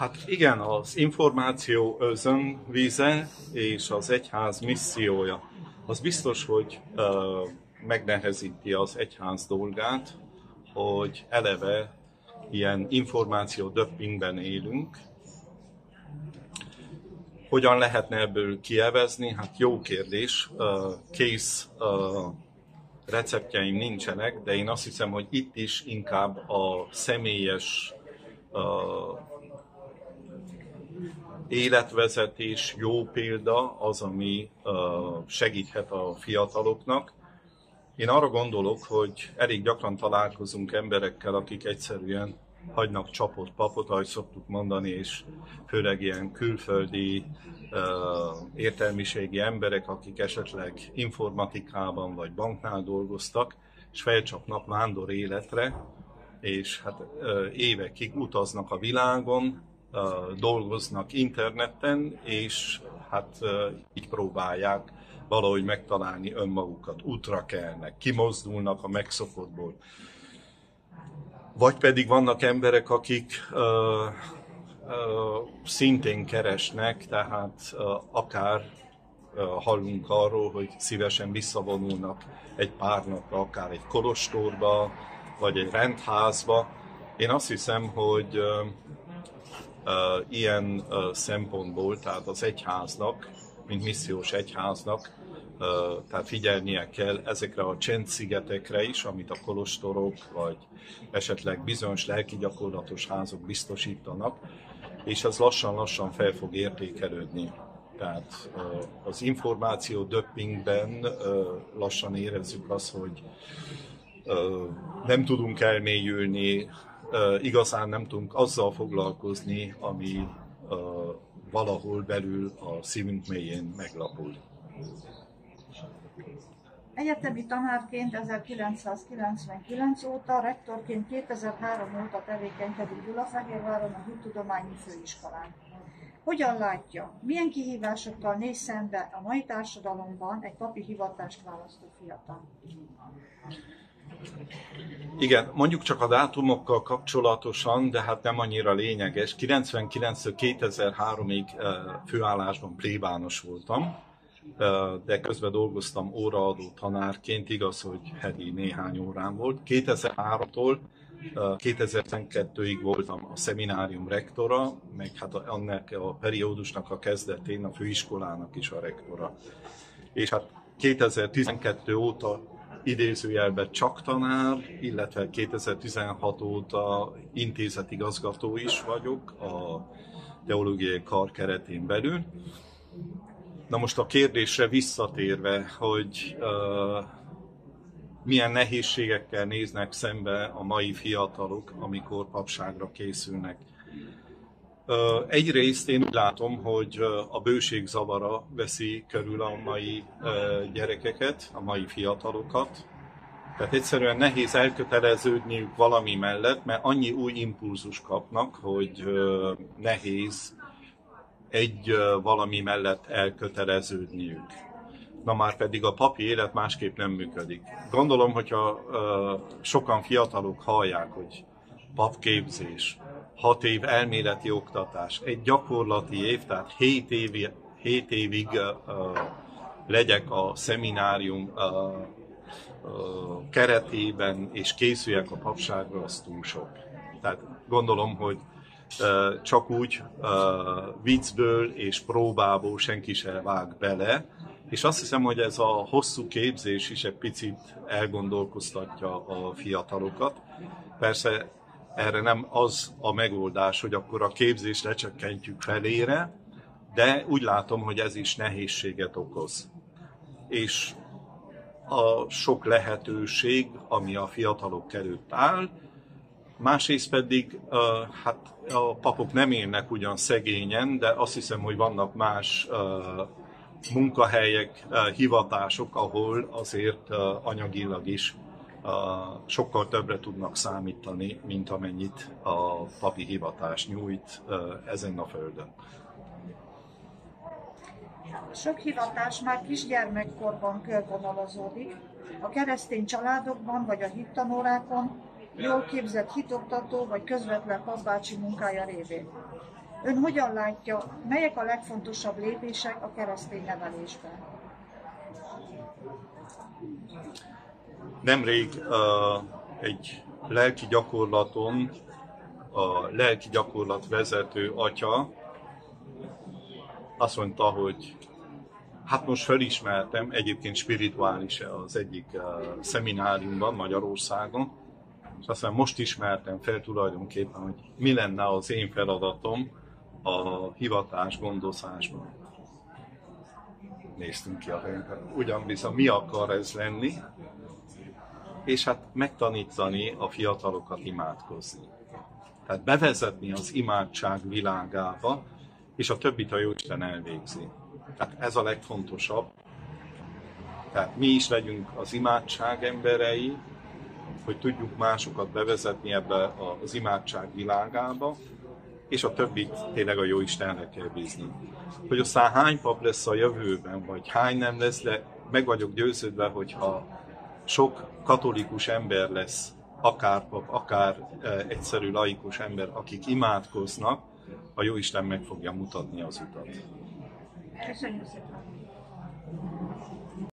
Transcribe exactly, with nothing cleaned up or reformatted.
Hát igen, az információ özönvíze és az egyház missziója. Az biztos, hogy uh, megnehezíti az egyház dolgát, hogy eleve ilyen információ döppingben élünk. Hogyan lehetne ebből kievezni? Hát jó kérdés. Uh, kész uh, receptjeim nincsenek, de én azt hiszem, hogy itt is inkább a személyes uh, életvezetés, jó példa az, ami uh, segíthet a fiataloknak. Én arra gondolok, hogy elég gyakran találkozunk emberekkel, akik egyszerűen hagynak csapott papot, ahogy szoktuk mondani, és főleg ilyen külföldi uh, értelmiségi emberek, akik esetleg informatikában vagy banknál dolgoztak, és felcsapnak vándor életre, és hát uh, évekig utaznak a világon, uh, dolgoznak interneten, és hát uh, így próbálják valahogy megtalálni önmagukat, útra kelnek, kimozdulnak a megszokottból. Vagy pedig vannak emberek, akik uh, uh, szintén keresnek, tehát uh, akár uh, hallunk arról, hogy szívesen visszavonulnak egy pár napra, akár egy kolostorba, vagy egy rendházba. Én azt hiszem, hogy uh, uh, ilyen uh, szempontból, tehát az egyháznak, mint missziós egyháznak, tehát figyelnie kell ezekre a csendszigetekre is, amit a kolostorok, vagy esetleg bizonyos lelki gyakorlatos házok biztosítanak, és ez lassan-lassan fel fog értékelődni. Tehát az információ döppingben lassan érezzük azt, hogy nem tudunk elmélyülni, igazán nem tudunk azzal foglalkozni, ami valahol belül a szívünk mélyén meglapul. Egyetemi tanárként ezerkilencszázkilencvenkilenc óta, rektorként kétezer-három óta tevékenykedik Gyulafehérváron a Hittudományi Főiskolán. Hogyan látja, milyen kihívásokkal néz szembe a mai társadalomban egy papi hivatást választó fiatal? Igen, mondjuk csak a dátumokkal kapcsolatosan, de hát nem annyira lényeges. kilencvenkilenctől kétezer-háromig főállásban plébános voltam, de közben dolgoztam óraadó tanárként, igaz, hogy heti néhány órán volt. kétezer-háromtól kétezer-tizenkettőig voltam a szeminárium rektora, meg hát annak a periódusnak a kezdetén a főiskolának is a rektora. És hát kétezer-tizenkettő óta idézőjelben csak tanár, illetve kétezer-tizenhat óta intézetigazgató is vagyok a teológiai kar keretén belül. Na most a kérdésre visszatérve, hogy uh, milyen nehézségekkel néznek szembe a mai fiatalok, amikor papságra készülnek. Uh, egyrészt én úgy látom, hogy uh, a bőség zavara veszi körül a mai uh, gyerekeket, a mai fiatalokat. Tehát egyszerűen nehéz elköteleződniük valami mellett, mert annyi új impulzus kapnak, hogy uh, nehéz egy valami mellett elköteleződniük. Na már pedig a papi élet másképp nem működik. Gondolom, hogyha uh, sokan fiatalok hallják, hogy papképzés, hat év elméleti oktatás, egy gyakorlati év, tehát hét, évi, hét évig uh, legyek a szeminárium uh, uh, keretében, és készüljek a papságra, az túl sok. Tehát gondolom, hogy csak úgy uh, viccből és próbából senki se vág bele, és azt hiszem, hogy ez a hosszú képzés is egy picit elgondolkoztatja a fiatalokat. Persze erre nem az a megoldás, hogy akkor a képzést lecsökkentjük felére, de úgy látom, hogy ez is nehézséget okoz. És a sok lehetőség, ami a fiatalok előtt áll, másrészt pedig uh, hát a papok nem élnek ugyan szegényen, de azt hiszem, hogy vannak más uh, munkahelyek, uh, hivatások, ahol azért uh, anyagilag is uh, sokkal többre tudnak számítani, mint amennyit a papi hivatás nyújt uh, ezen a földön. Sok hivatás már kisgyermekkorban körvonalazódik, a keresztény családokban vagy a hittanórákon, jól képzett hitoktató vagy közvetlen papbácsi munkája révén. Ön hogyan látja, melyek a legfontosabb lépések a keresztény nevelésben? Nemrég uh, egy lelki gyakorlaton a lelki gyakorlat vezető atya azt mondta, hogy hát most felismertem, egyébként spirituális az egyik uh, szemináriumban Magyarországon, és azt mondja, most ismertem fel tulajdonképpen, hogy mi lenne az én feladatom a hivatás gondozásban. Néztünk ki a fejünkre, ugyan bizony mi akar ez lenni, és hát megtanítani a fiatalokat imádkozni. Tehát bevezetni az imádság világába, és a többit a Jóisten elvégzi. Tehát ez a legfontosabb. Tehát mi is legyünk az imádság emberei, hogy tudjuk másokat bevezetni ebbe az imádság világába, és a többit tényleg a Jóistenre kell bízni. Hogy aztán hány pap lesz a jövőben, vagy hány nem lesz, de meg vagyok győződve, hogyha sok katolikus ember lesz, akár pap, akár egyszerű laikus ember, akik imádkoznak, a Jóisten meg fogja mutatni az utat. Köszönjük szépen!